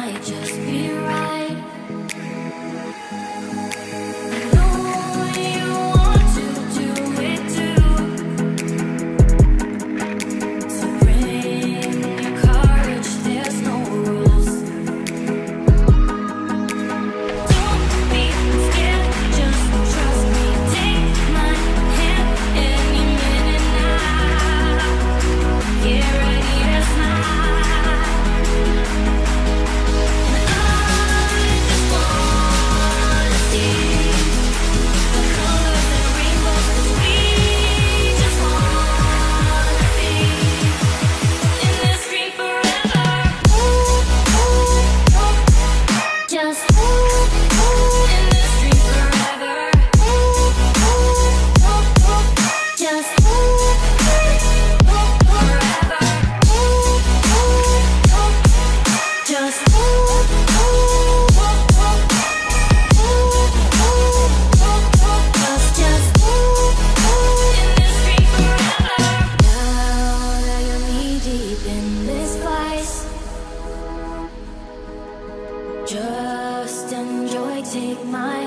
might just be right. I know you want to do it too, so bring your courage, there's no rules. Don't be scared, just trust me. Take my hand any minute now. Get ready to smile. Just enjoy, take my